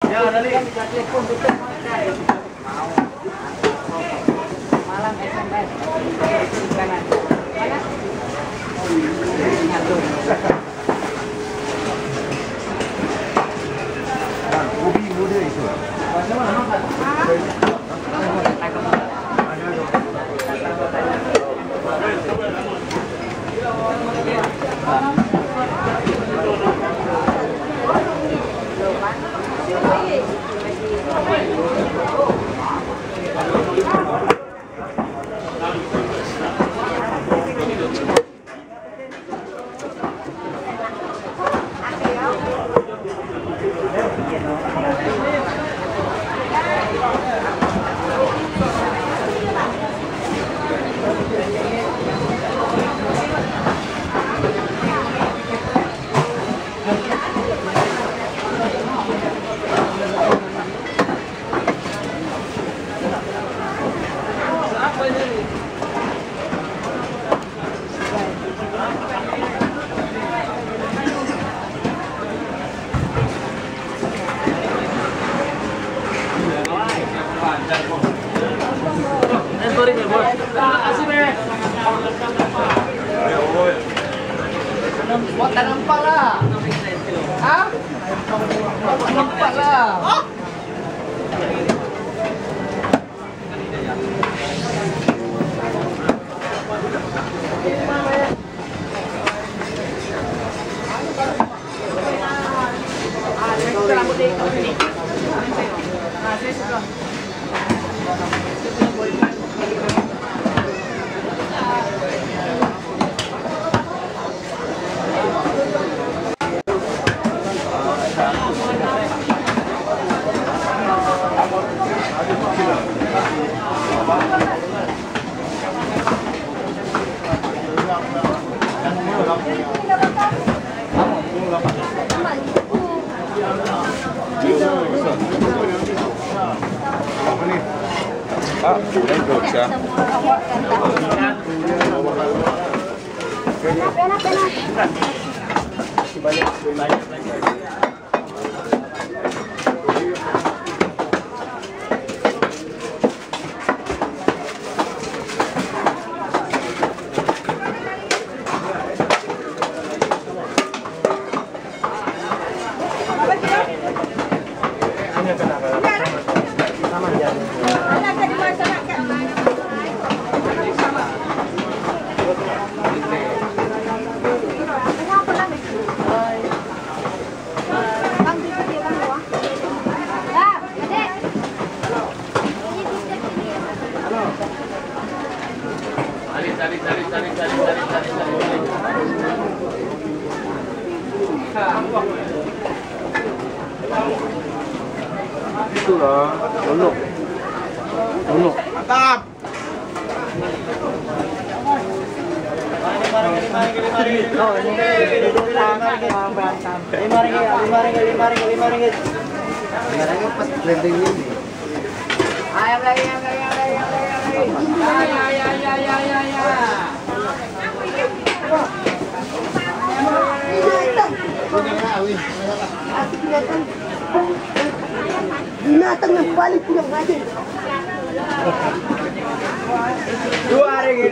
Ya, Dali. Malam SMS. Kanan. Mana? Ubi muda itu. Buat tak nampak lah. Hah? Tak nampak lah. Itulah, tolong. Mantap. Ayam lagi. Binatang yang paling kurang ajar. Dua ringgit.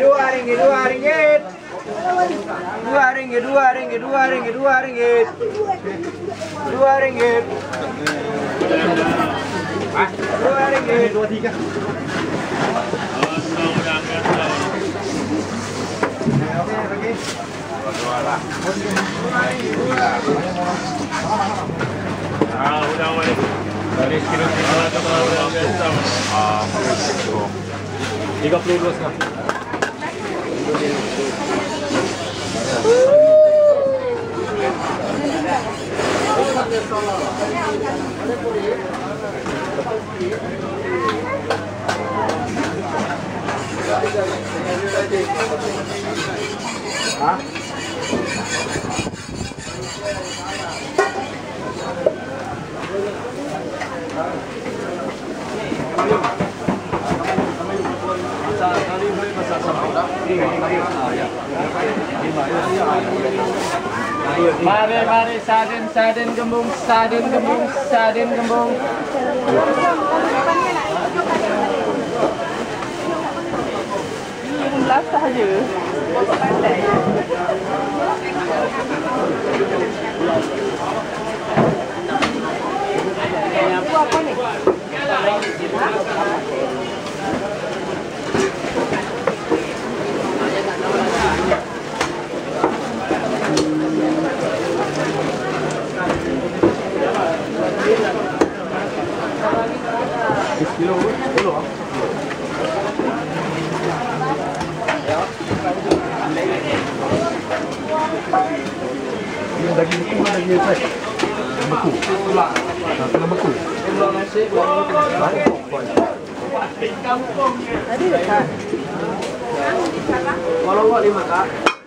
Dari kilo 32 kan. Hah? Mari sarden gembung. Belas saja. Itu apa nih? Yang daging beku mana daging fresh? Beku. Kena beku. Tadi dekat. Kalau enggak 5 kak.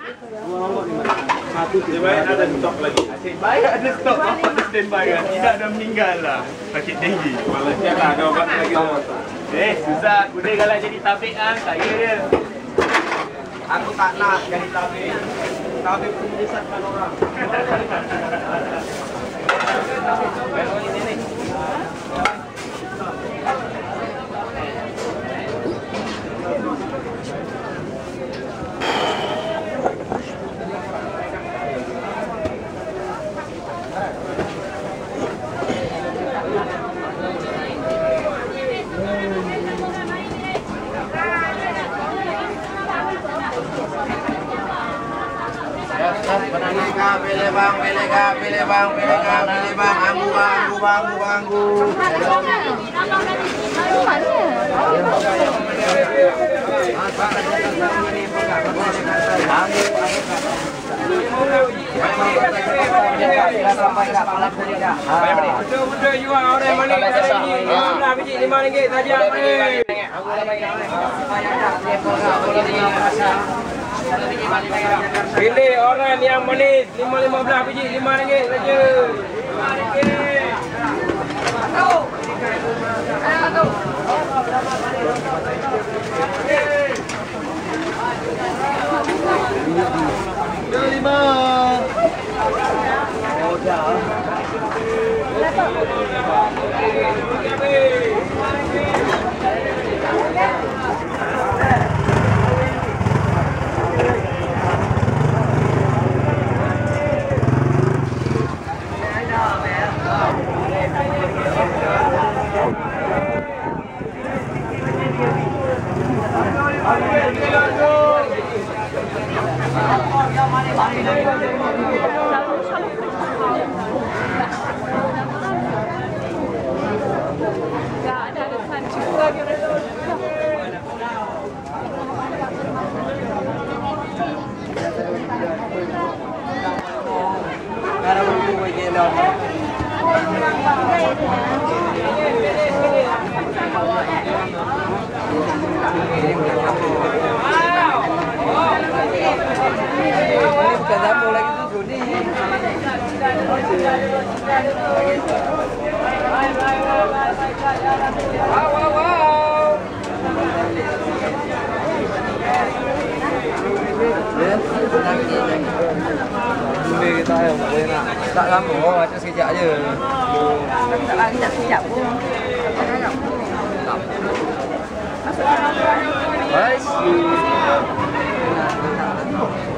Satu baik ada stok lagi. Baik ada stok apa standby kan. Tidak ada meninggal lah. Sakit tinggi. Malasnya tak ada obat lagi. Susah. Kuda kalau jadi tabik kan. Saya dia. Aku tak nak jadi tabik. Tabik pun menyesatkan orang. Pilih bang, anggu. Muda jual orang mana ni? Biji RM5 saja. Pilih orang yang manis 15 biji RM5 saja. Kita yang boleh nak tak lama, macam sekejap aje. Tak lagi tak sekejap pun. Baik.